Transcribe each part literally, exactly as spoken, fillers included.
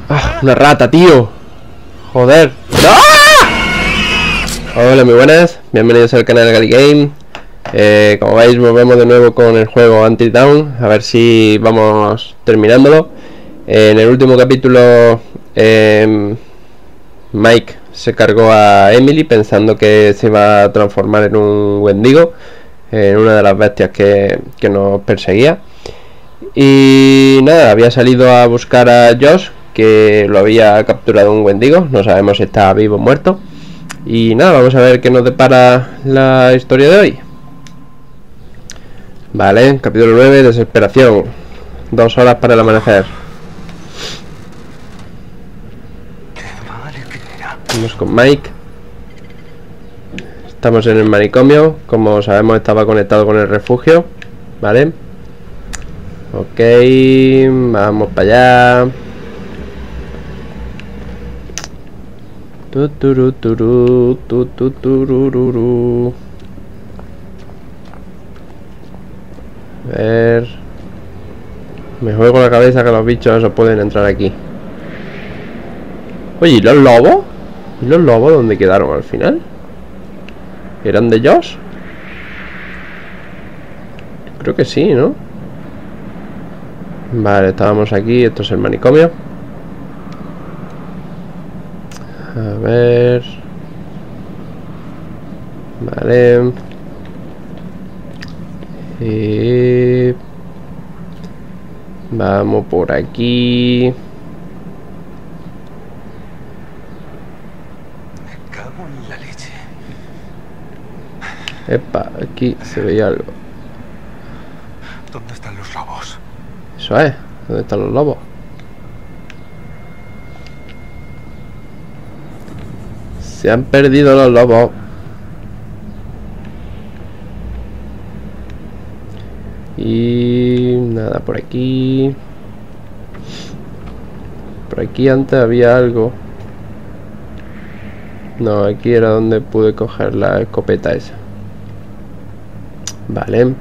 ¡Ah! ¡Una rata, tío! ¡Joder! ¡Ah! Hola, muy buenas. Bienvenidos al canal de Gali Game. eh, Como veis, volvemos de nuevo con el juego Until Dawn. A ver si vamos terminándolo. eh, En el último capítulo eh, Mike se cargó a Emily pensando que se iba a transformar en un Wendigo, en una de las bestias que, que nos perseguía. Y nada, había salido a buscar a Josh, que lo había capturado un Wendigo. No sabemos si está vivo o muerto. Y nada, vamos a ver qué nos depara la historia de hoy. Vale, capítulo nueve, desesperación. Dos horas para el amanecer. Vamos con Mike. Estamos en el manicomio. Como sabemos, estaba conectado con el refugio. Vale. Ok, vamos para allá. Tuturuturu, tututururu. A ver. Me juego con la cabeza que los bichos esos pueden entrar aquí. Oye, ¿y los lobos? ¿Y los lobos dónde quedaron al final? ¿Eran de Josh? Creo que sí, ¿no? Vale, estábamos aquí. Esto es el manicomio. A ver. Vale. Y... vamos por aquí. Me cago en la leche. Epa, aquí se veía algo. ¿Dónde están los lobos? Eso es. ¿Dónde están los lobos? Se han perdido los lobos. Y nada por aquí. Por aquí antes había algo. No, aquí era donde pude coger la escopeta esa. Vale.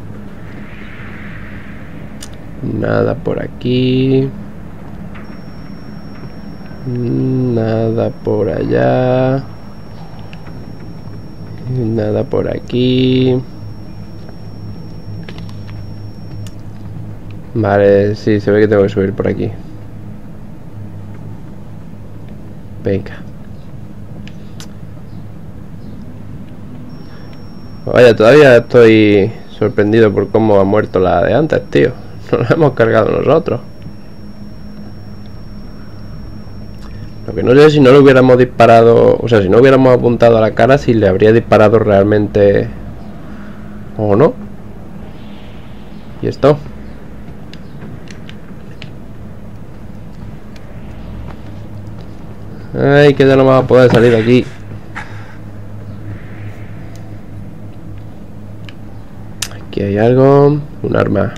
Nada por aquí. Nada por allá. Nada por aquí. Vale, sí, se ve que tengo que subir por aquí. Venga. Vaya, todavía estoy sorprendido por cómo ha muerto la de antes, tío. Nos la hemos cargado nosotros. Lo que no sé si no le hubiéramos disparado, o sea, si no hubiéramos apuntado a la cara, si le habría disparado realmente o no. Y esto. Ay, que ya no vamos a poder salir de aquí. Aquí hay algo. Un arma.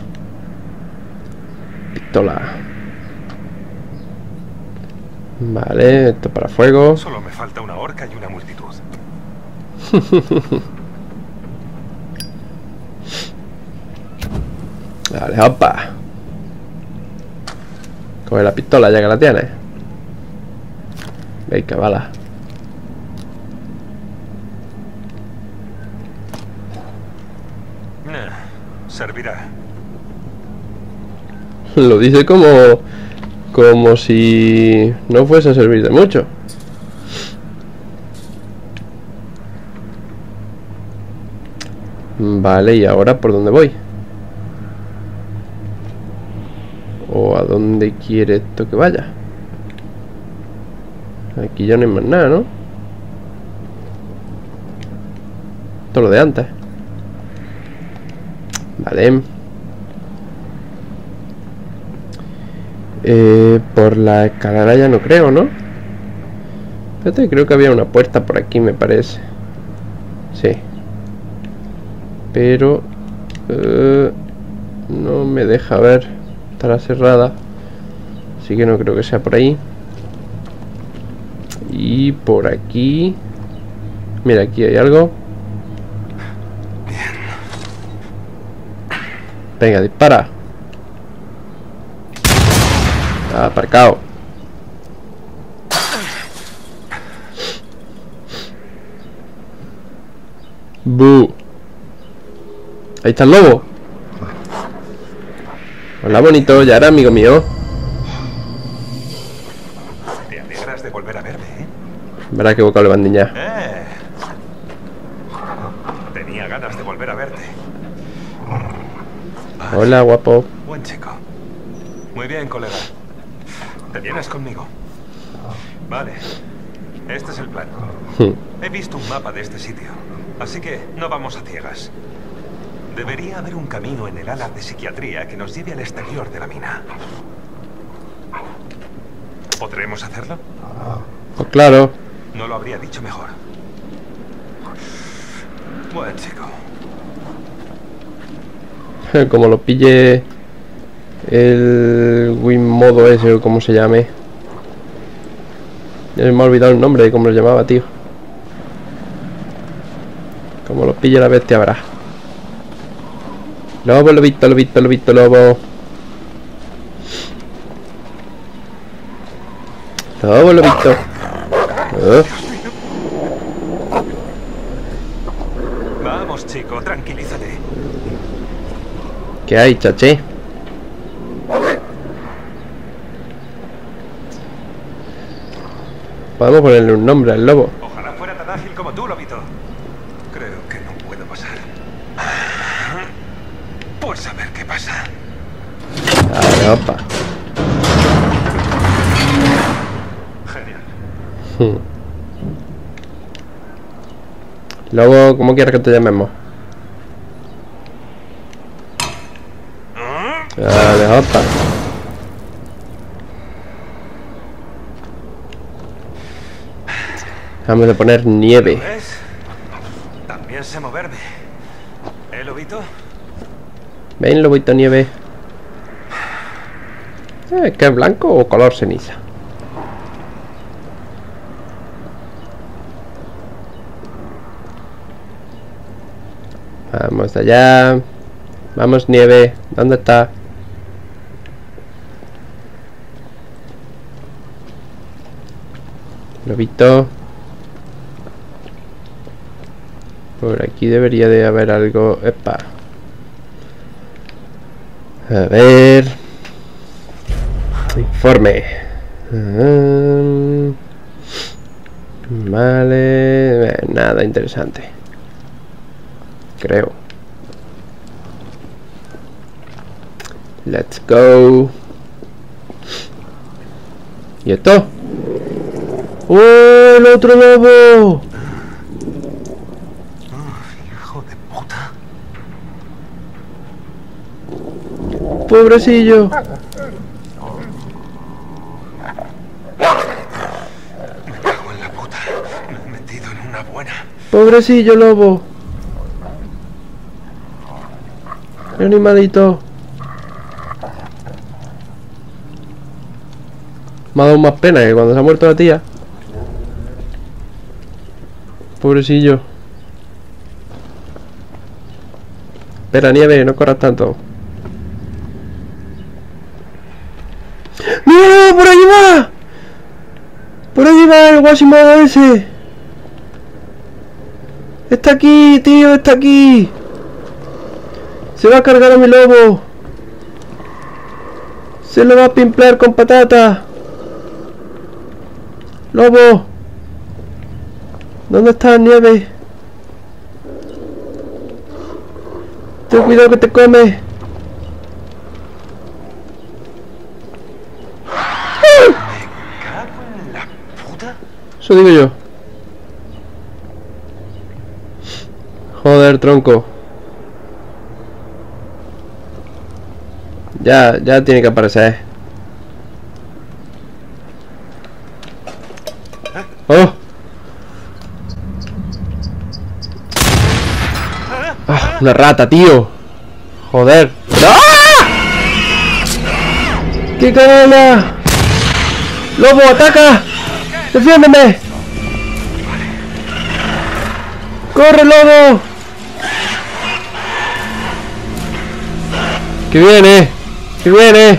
Pistola. Vale, esto para fuego. Solo me falta una horca y una multitud. Vale, opa. Coge la pistola ya que la tienes. Venga, bala. Nah, servirá. Lo dice como... como si no fuese a servir de mucho. Vale, ¿y ahora por dónde voy? ¿O a dónde quiere esto que vaya? Aquí ya no hay más nada, ¿no? Todo lo de antes. Vale. Eh, por la escalera ya no creo, ¿no? Espérate, creo que había una puerta por aquí, me parece. Sí. Pero... Eh, no me deja ver. Estará cerrada. Así que no creo que sea por ahí. Y por aquí... mira, aquí hay algo. Venga, dispara. Ah, aparcado. Bu. Ahí está el lobo. Hola, bonito, ya era amigo mío. Te alegras de volver a verme, ¿eh? Verá que vocable bandiña. Eh. Tenía ganas de volver a verte. Vale. Hola, guapo. Buen chico. Muy bien, colega. ¿Te vienes conmigo? Vale. Este es el plan. He visto un mapa de este sitio, así que no vamos a ciegas. Debería haber un camino en el ala de psiquiatría que nos lleve al exterior de la mina. ¿Podremos hacerlo? Pues claro. No lo habría dicho mejor. Buen chico. Como lo pille el Win modo ese o como se llame. Ya me he olvidado el nombre de cómo lo llamaba, tío. Como lo pille la bestia habrá. Lobo, lobito, lobito, lobito, lobo. Lobo, lobito. Oh. Vamos, chico, tranquilízate. ¿Qué hay, chaché? Podemos ponerle un nombre al lobo. Ojalá fuera tan ágil como tú, lobito. Creo que no puedo pasar. Pues a ver qué pasa. Vale, opa. Genial. Hmm. Lobo, ¿cómo quieres que te llamemos? Vale, opa. Vamos a poner nieve. ¿Ves? También sé moverme. ¿Eh, lobito? Ven, lobito nieve. Eh, ¿qué es blanco o color ceniza? Vamos allá. Vamos, nieve. ¿Dónde está? Lobito. Por aquí debería de haber algo. Epa. A ver. Informe. Um, vale. Eh, nada interesante. Creo. Let's go. ¿Y esto? ¡Oh, el otro lobo! Hijo de puta. Pobrecillo. Me cago en la puta. Me he metido en una buena. Pobrecillo lobo. El animalito. Me ha dado más pena que cuando se ha muerto la tía. Pobrecillo. Espera, nieve, no corras tanto. ¡No! ¡Por ahí va! ¡Por ahí va el Guasimodo ese! ¡Está aquí, tío! ¡Está aquí! ¡Se va a cargar a mi lobo! ¡Se lo va a pimplar con patata! ¡Lobo! ¿Dónde está nieve? Ten cuidado que te come. Me cago en la puta. Eso digo yo. Joder, tronco. Ya, ya tiene que aparecer. ¡Oh! ¡Ah! ¡Una rata, tío! ¡Joder! ¡Ah! ¡Qué canalla! ¡Lobo, ataca! ¡Defiéndeme! ¡Corre, lobo! ¡Que viene! ¡Que viene!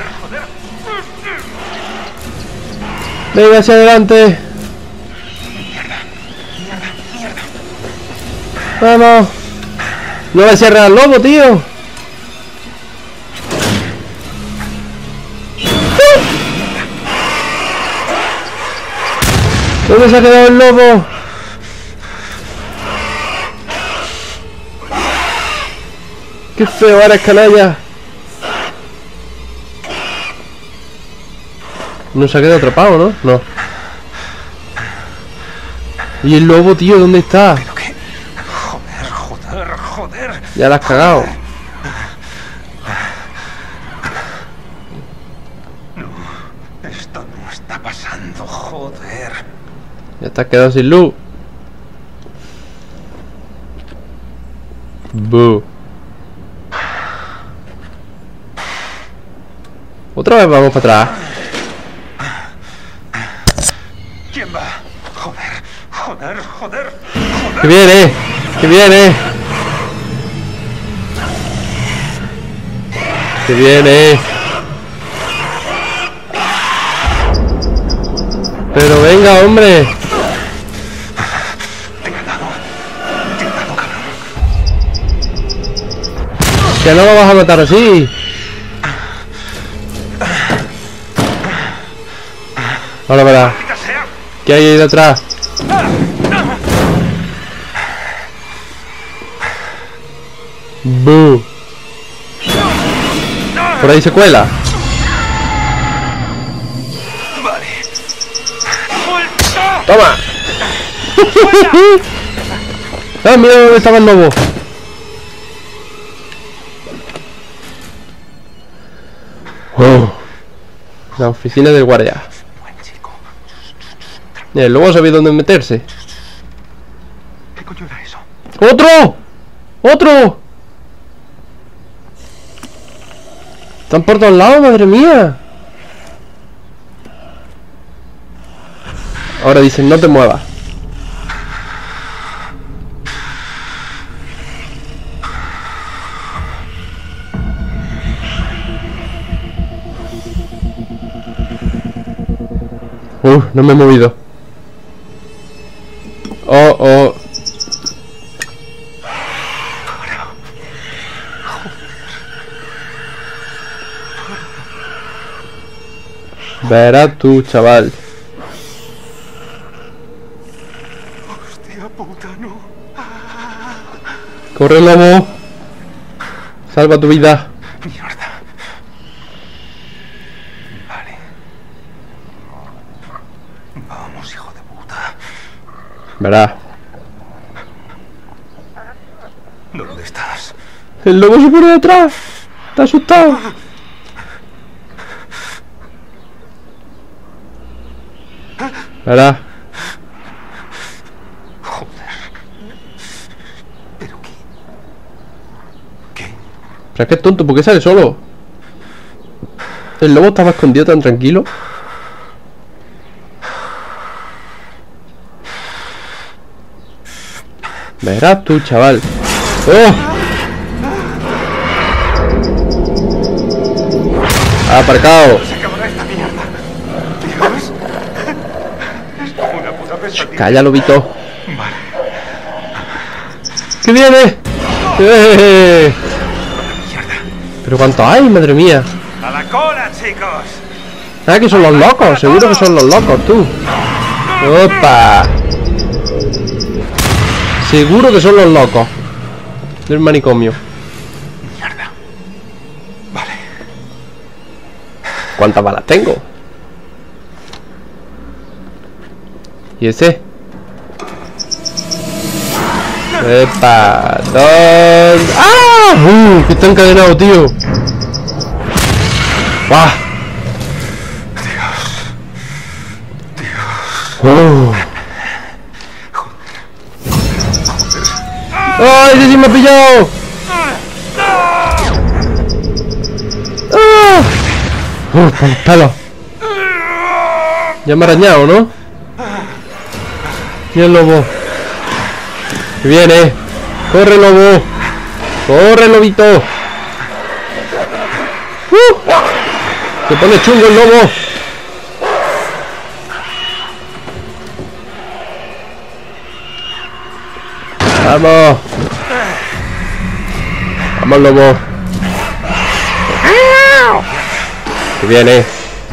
¡Venga hacia adelante! ¡Vamos! No le cierra al lobo, tío. ¿Dónde se ha quedado el lobo? ¡Qué feo eres, canalla! No se ha quedado atrapado, ¿no? No. ¿Y el lobo, tío? ¿Dónde está? ¿Pero qué? Joder, joder, joder. Ya la has cagado. No, esto no está pasando, joder. Ya te has quedado sin luz. Buh. Otra vez vamos para atrás. ¿Quién va? Joder, joder, joder, joder. ¡Que viene! ¡Que viene! ¡Que viene! ¡Pero venga, hombre! Te he ganado. Te he ganado, cabrón. ¡Que no lo vas a matar así! Ahora verás. ¿Qué hay ahí detrás? ¡Bú! Por ahí se cuela. Vale. ¡Toma! ¡Ah, mira dónde estaba el lobo! Oh. La oficina del guardia. El lobo sabía dónde meterse. ¿Qué coño era eso? ¡Otro! ¡Otro! Están por todos lados, madre mía. Ahora dicen, no te muevas. Uh, no me he movido. Oh, oh. Verás tú, chaval. Hostia puta, no. Corre, lobo. Salva tu vida. Mierda. Vale. Vamos, hijo de puta. Verás. ¿Dónde estás? El lobo se pone detrás. Está asustado. Verás. Joder. ¿Pero qué? ¿Qué? Pero es que es tonto, ¿por qué sale solo? El lobo estaba escondido tan tranquilo. Verás tú, chaval. ¡Oh! Ha aparcado. Se acabará esta mierda. Dios. Una puta pesadilla. Calla, lobito. Vale. ¡Que viene! ¡Eh! Mierda. ¿Pero cuánto hay, madre mía? ¡A la cola, chicos! Ah, que son los locos, seguro que son los locos, tú. ¡Opa! Seguro que son los locos del manicomio. Mierda. Vale. ¿Cuántas balas tengo? ¿Y ese? ¡Epa! ¡Dos! ¡Ah! ¡Uh! Que está encadenado, tío. ¡Ah! ¡Oh! ¡Ay, ese sí me ha pillado! ¡Ah! ¡Uh, por los pelos! Ya me ha arañado, ¿no? Y el lobo. ¡Que viene! ¡Corre, lobo! ¡Corre, lobito! ¡Uh! ¡Se pone chungo el lobo! ¡Vamos! Vamos, lobo. Que viene.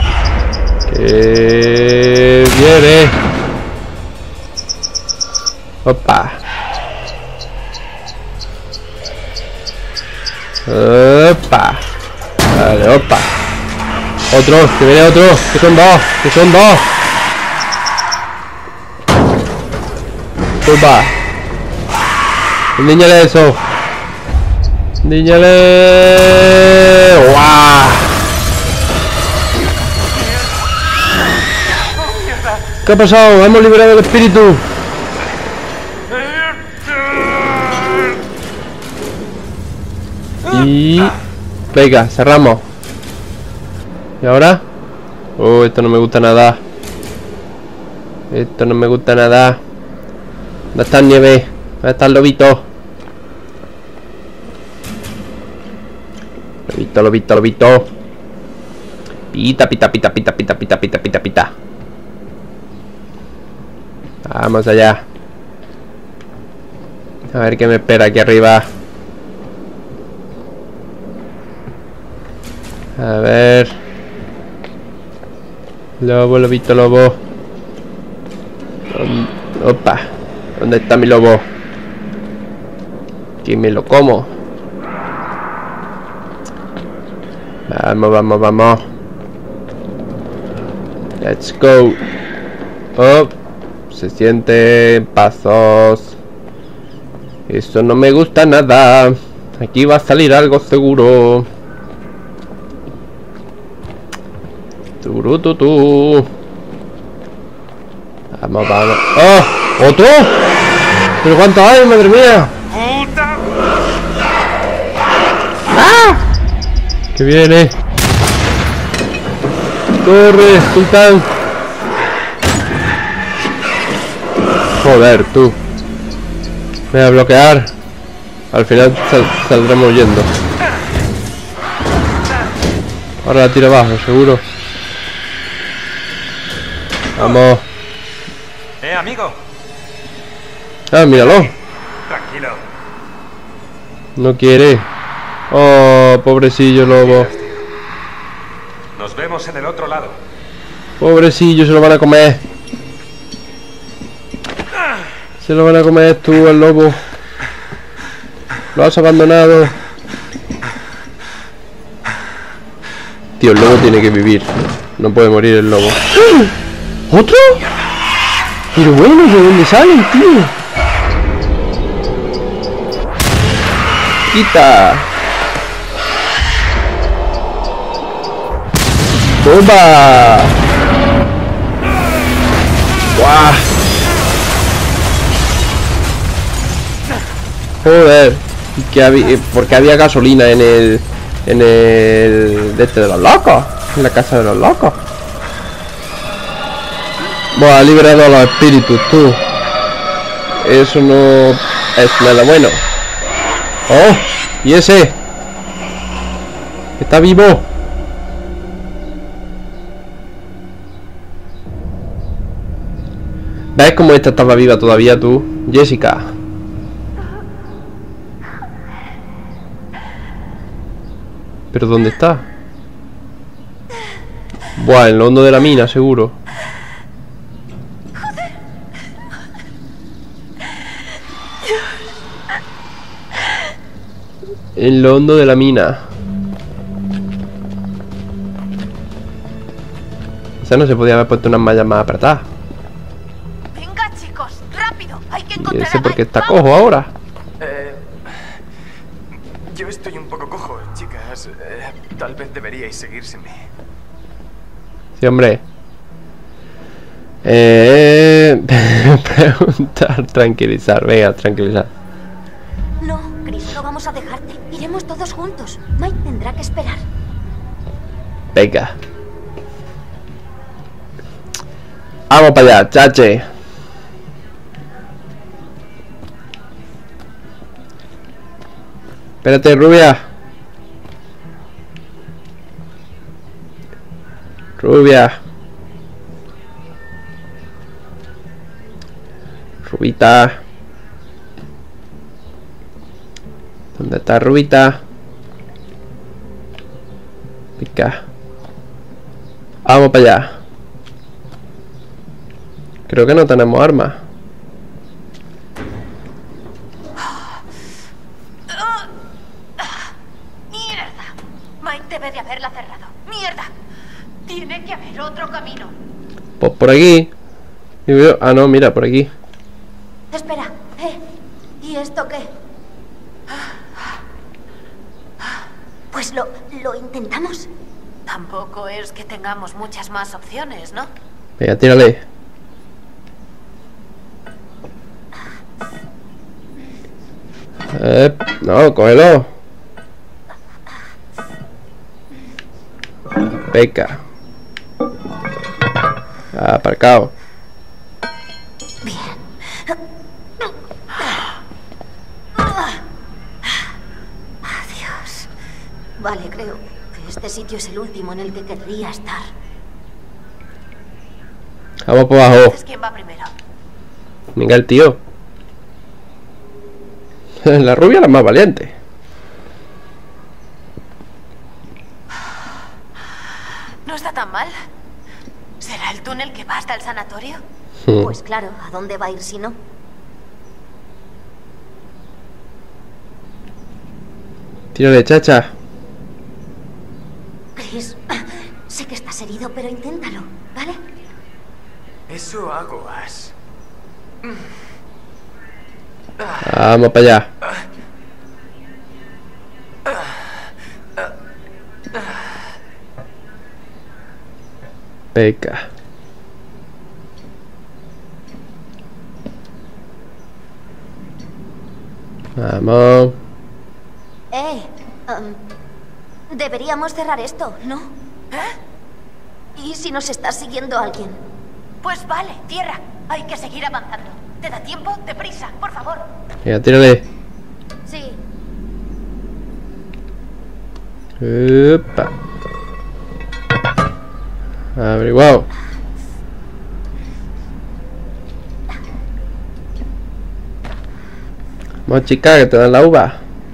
Que viene. Opa. Opa. Vale, opa. Otro, que viene otro. Que son dos, que son dos. Opa. Endiñale eso. Endiñale. ¡Guau! ¿Qué ha pasado? Hemos liberado el espíritu. Y... venga, cerramos. ¿Y ahora? Oh, esto no me gusta nada. Esto no me gusta nada. ¿Dónde está el nieve? ¿Dónde está el lobito? Lobito, lobito, lobito. Pita, pita, pita, pita, pita, pita, pita, pita, pita. Vamos allá. A ver qué me espera aquí arriba. A ver. Lobo, lobito, lobo. Opa. ¿Dónde está mi lobo? Que me lo como. Vamos, vamos, vamos. Let's go. Oh. Se sienten pasos. Eso no me gusta nada. Aquí va a salir algo seguro. Turututu. Vamos, vamos. ¡Oh! ¿Otro? ¿Pero cuánto hay, madre mía? ¡Ah! ¡Que viene! ¡Corre, sultán! Joder, tú. Me voy a bloquear. Al final sal saldremos huyendo. Ahora la tiro abajo, seguro. Vamos. Eh, amigo. Ah, míralo. Tranquilo. No quiere. Oh, pobrecillo lobo. Nos vemos en el otro lado. Pobrecillo, se lo van a comer. Se lo van a comer tú, el lobo. Lo has abandonado. Tío, el lobo tiene que vivir. No puede morir el lobo. ¿Otro? Pero bueno, ¿de dónde salen, tío? Quita. ¡Bomba! ¡Guau! Joder, que había, porque había gasolina en el en el de este de los locos, en la casa de los locos. Bueno, ha liberado a los espíritus, tú. Eso no es nada bueno. Oh, y ese está vivo. ¿Ves cómo esta estaba viva todavía, tú, Jessica? ¿Pero dónde está? Buah, en lo hondo de la mina, seguro. En lo hondo de la mina. O sea, no se podía haber puesto unas mallas más apretadas. Venga, chicos, rápido. Hay que ¿Y encontrar ese a por qué Mike. está ¡Vamos! cojo ahora? Eh, yo estoy un poco cojo, chicas. Eh, tal vez deberíais seguir sin mí. Sí, hombre. Eh... Preguntar, tranquilizar. Venga, tranquilizar. No, Chris, no vamos a dejarte. Iremos todos juntos. Mike tendrá que esperar. Venga. Vamos para allá, chache. Espérate, rubia. Rubia. Rubita. ¿Dónde está Rubita? Pica. Vamos para allá. Creo que no tenemos armas. ¡Mierda! Mike debe de haberla cerrado. ¡Mierda! Tiene que haber otro camino. Pues por aquí. Y veo... Ah, no, mira, por aquí. Espera, ¿eh? ¿Y esto qué? Pues lo, lo intentamos. Tampoco es que tengamos muchas más opciones, ¿no? Venga, tírale. Eh, no, cógelo. Peca. Aparcado. Bien. Adiós. Vale, creo que este sitio es el último en el que querría estar. Vamos por abajo. Entonces, ¿quién va primero? Venga el tío. La rubia es la más valiente. No está tan mal. ¿Será el túnel que va hasta el sanatorio? Pues claro, ¿a dónde va a ir si no? Tírale, chacha. Chris, sé que estás herido, pero inténtalo, ¿vale? Eso hago, Ash. Vamos para allá. Peca. Vamos. Eh, um, deberíamos cerrar esto, ¿no? ¿Eh? ¿Y si nos está siguiendo alguien? Pues vale, tierra. Hay que seguir avanzando. ¿Te da tiempo? Deprisa, por favor. Venga, tírale. Sí. Upa. Averiguado. Vamos, chica, que te dan la uva.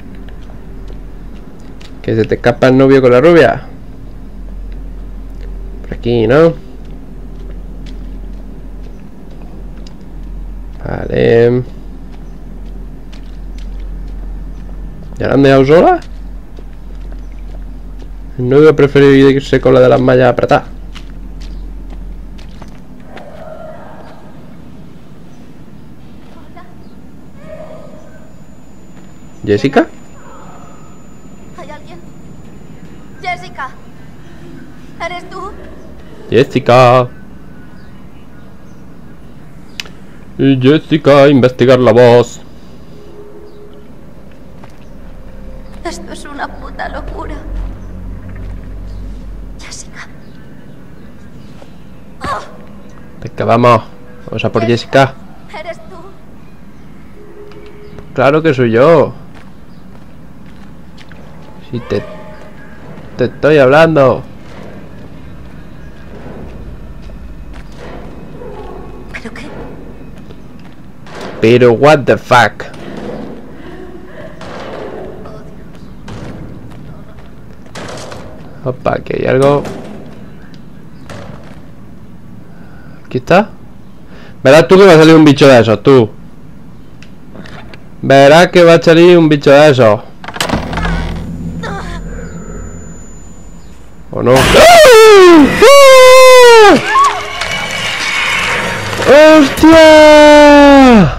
Que se te escapa el novio con la rubia. Por aquí, ¿no? Vale. ¿Ya la han dejado sola? El novio ha preferido irse con la de las mallas apretadas. ¿Jessica? ¿Hay alguien? Jessica. ¿Eres tú? Jessica. Y Jessica, investigar la voz. Esto es una puta locura. Jessica. Oh, Venga, vamos. Vamos a por Jessica. ¿eres tú? Claro que soy yo. Si te... Te estoy hablando. ¿Pero qué? Pero what the fuck. Opa, aquí hay algo. Aquí está. Verás tú que va a salir un bicho de esos, tú. Verás que va a salir un bicho de esos. ¿O no? ¡Hostia!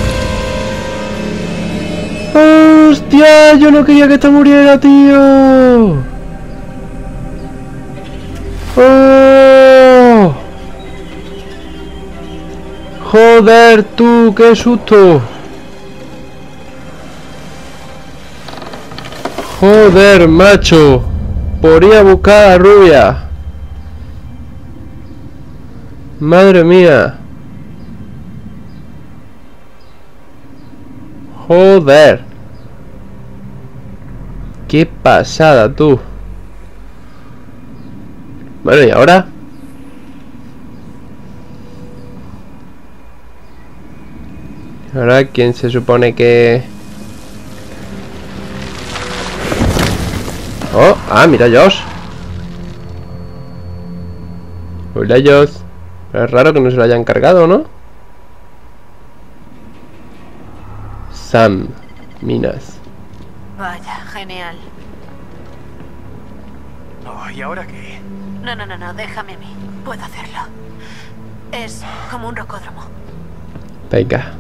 ¡Hostia! Yo no quería que te muriera, tío. ¡Oh! Joder, tú, qué susto. Joder, macho. Por ir a buscar a la rubia. Madre mía. Joder. Qué pasada, tú. Bueno, ¿y ahora? ¿Ahora quién se supone que...? Oh, ah, mira Josh. Hola, ellos. Pero es raro que no se lo hayan cargado, ¿no? Sam. Minas. Vaya, genial. Oh, ¿y ahora qué? No, no, no, no, déjame a mí. Puedo hacerlo. Es como un rocódromo. Venga.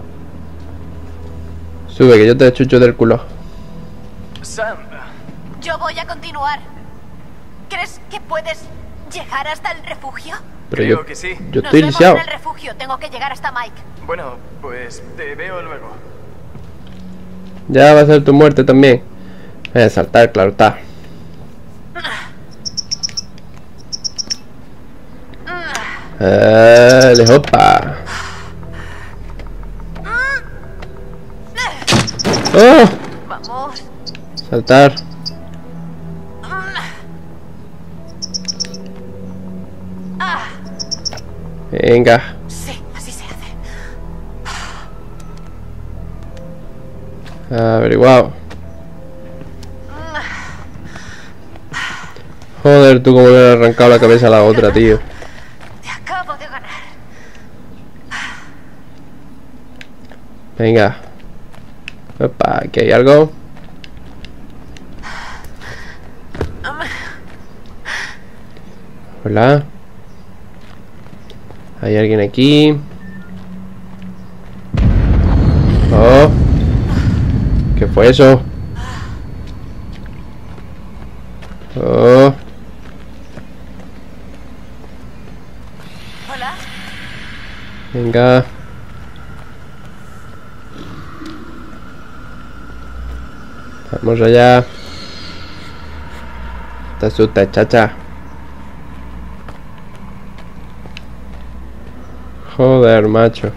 Sube, que yo te chucho del culo. Sam. Yo voy a continuar. ¿Crees que puedes llegar hasta el refugio? Pero Creo yo, que sí. yo Nos estoy vemos lisiado. en el refugio. Tengo que llegar hasta Mike. Bueno, pues te veo luego. Ya va a ser tu muerte también. Voy a saltar, claro está. Dale, opa. ¡Oh! Vamos. Saltar. Ah, Venga. sí, así se hace. Averiguado. Joder, tú como le has arrancado la cabeza a la otra, tío. Te acabo de ganar. Venga. Opa, aquí hay algo. Hola. Hay alguien aquí. Oh. ¿Qué fue eso? Oh. Hola. Venga. Vamos allá. Te asustas, chacha. Joder, macho.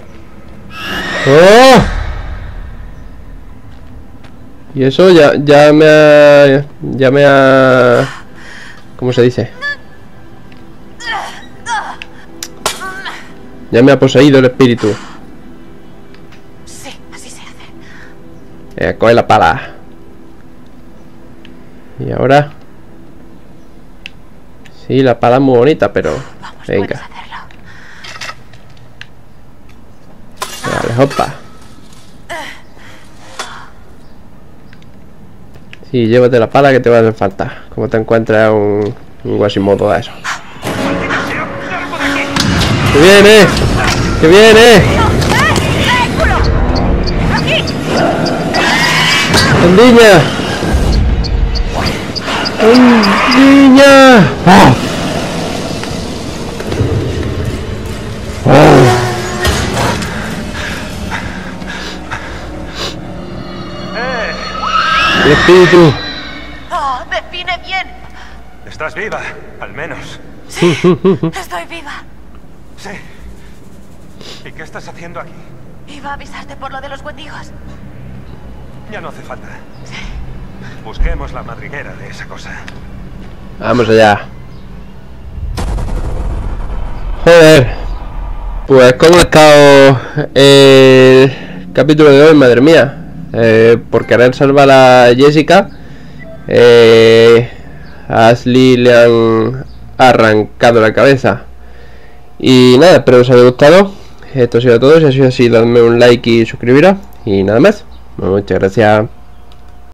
¡Oh! Y eso ya, ya me ha... Ya me ha... ¿Cómo se dice? Ya me ha poseído el espíritu. Sí, así se hace. Eh, coge la pala. Y ahora... Sí, la pala es muy bonita, pero... Vamos, Venga. puedes hacerlo. Vale, hopa. Sí, llévate la pala que te va a hacer falta. Como te encuentras un, un Quasimodo de eso. ¡Que viene! ¡Que viene! ¡Andiña! ¡Andiña! ¡Ah! ¡Ah! ¡El espíritu! Oh, define bien. Estás viva, al menos. Sí, estoy viva. Sí. ¿Y qué estás haciendo aquí? Iba a avisarte por lo de los wendigos. Ya no hace falta. Busquemos la madriguera de esa cosa. Vamos allá. Joder. Pues cómo ha estado el capítulo de hoy, madre mía. Eh, por querer salvar a Jessica, eh, a Ashley le han arrancado la cabeza. Y nada, espero que os haya gustado. Esto ha sido todo. Si ha sido así, dadme un like y suscribiros. Y nada más. Muchas gracias.